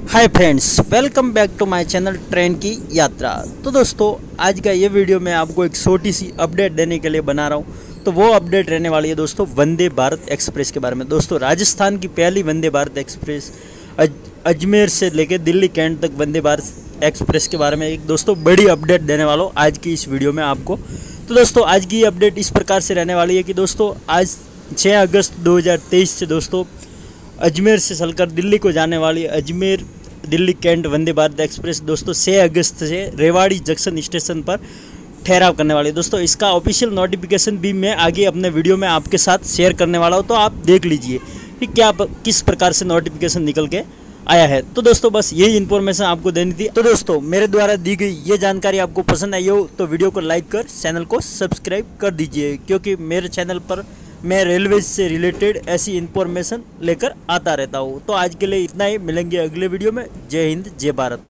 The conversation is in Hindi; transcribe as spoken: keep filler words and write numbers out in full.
Hi friends, welcome back to my channel train की यात्रा। तो दोस्तों, आज का ये वीडियो मैं आपको एक छोटी सी अपडेट देने के लिए बना रहा हूँ। तो वो अपडेट रहने वाली है दोस्तों वंदे भारत एक्सप्रेस के बारे में। दोस्तों, राजस्थान की पहली वंदे भारत एक्सप्रेस अज, अजमेर से लेकर दिल्ली कैंट तक वंदे भारत एक्सप्रेस के बारे में एक दोस्तों बड़ी अपडेट देने वाला हूँ आज की इस वीडियो में आपको। तो दोस्तों, आज की अपडेट इस प्रकार से रहने वाली है कि दोस्तों आज छः अगस्त दो हज़ार तेईस से दोस्तों अजमेर से चलकर दिल्ली को जाने वाली अजमेर दिल्ली कैंट वंदे भारत एक्सप्रेस दोस्तों छः अगस्त से रेवाड़ी जंक्शन स्टेशन पर ठहराव करने वाली है। दोस्तों, इसका ऑफिशियल नोटिफिकेशन भी मैं आगे अपने वीडियो में आपके साथ शेयर करने वाला हूँ, तो आप देख लीजिए कि क्या किस प्रकार से नोटिफिकेशन निकल के आया है। तो दोस्तों, बस यही इन्फॉर्मेशन आपको देनी थी। तो दोस्तों, मेरे द्वारा दी गई ये जानकारी आपको पसंद आई हो तो वीडियो को लाइक कर चैनल को सब्सक्राइब कर दीजिए, क्योंकि मेरे चैनल पर मैं रेलवे से रिलेटेड ऐसी इन्फॉर्मेशन लेकर आता रहता हूँ। तो आज के लिए इतना ही, मिलेंगे अगले वीडियो में। जय हिंद, जय भारत।